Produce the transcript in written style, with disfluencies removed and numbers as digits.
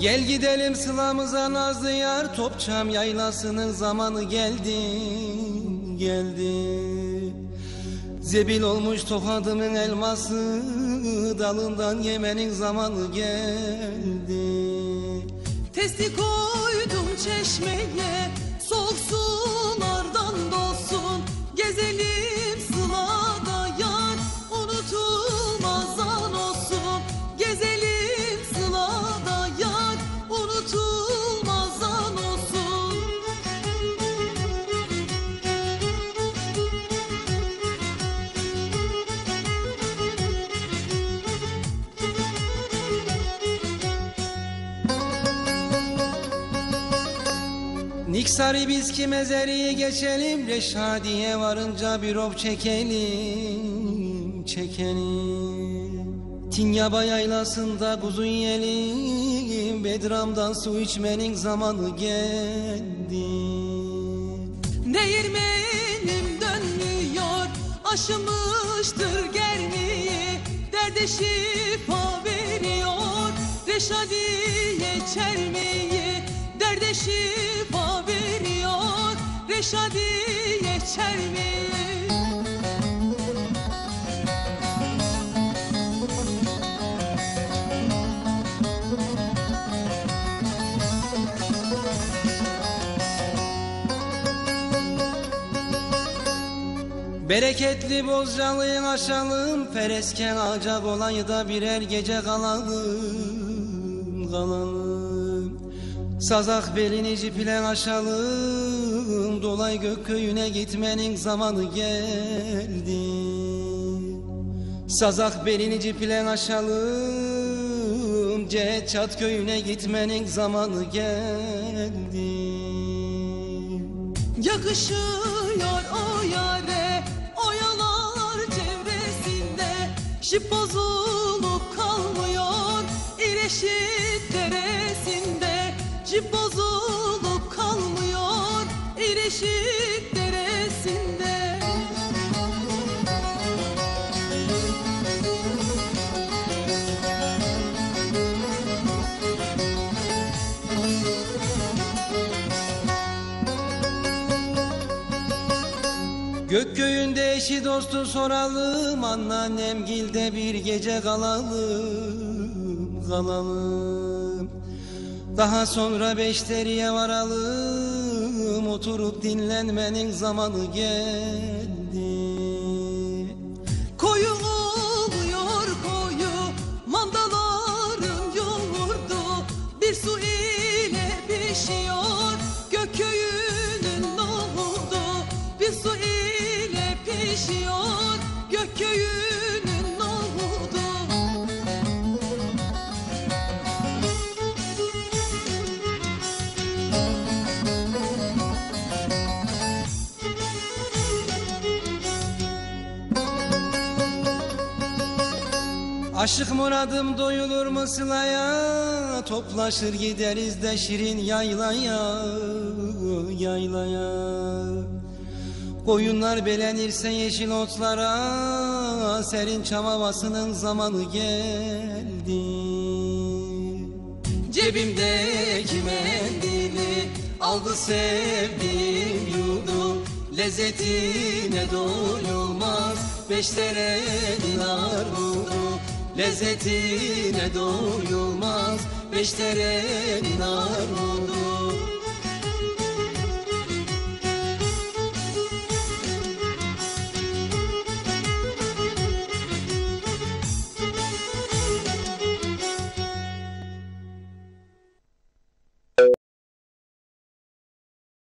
Gel gidelim sılamıza nazlı yar, Topçam yaylasının zamanı geldi, geldi. Zebil olmuş tokadımın elması, dalından yemenin zamanı geldi. Testi koydum çeşmeye, soğuk sulardan dolsun. Gezelim sılada yar, unutulmaz an olsun. Gezelim sılada yar, unutulmaz an olsun. Niksari biz ki mezeriye geçelim, Reşadiye varınca bir rop çekelim, çekelim. Tinyaba yaylasında kuzu yiyelim, Bedram'dan su içmenin zamanı geldi. Değirmenim dönmüyor, aşımıştır germiği. Derde şifa veriyor, Reşadiye çermeyi. Derde şifa veriyor, Reşadiye çermeyi. Bereketli Bozcalı'yı aşalım, Feresken acak olayı da birer gece kalalım, kalalım. Sazak belini cipilen aşalım, Dolay Gökköyü'ne gitmenin zamanı geldi. Sazak belini cipilen aşalım, Cehet Çat köyüne gitmenin zamanı geldi. Yakışıyor o yare, oyalar çevresinde. Şip bozulup kalmıyor, İreşit deresinde. Şip bozulup kalmıyor, İreşit deresinde. Gökköyünde eşi dostu soralım, Anneannemgilde bir gece kalalım, kalalım. Daha sonra Beşteri'ye varalım, Oturup dinlenmenin zamanı geldi. Koyu oluyor koyu, mandaların yoğurdu. Bir su ile pişiyor, Gökköyü'nün nohudu. Bir su ile pişiyor, Gökköyü'nün nohudu. Aşık muradım doyulur mu sılaya, Toplaşır gideriz de şirin yaylaya, yaylaya. Koyunlar belenirse yeşil otlara, Serin çam havasının zamanı geldi. Cebimdeki mendili aldı sevdiğim yurdu, Lezzetine doyulmaz Beştere'nin armudu. Lezzetine doyulmaz Beştere'nin armudu.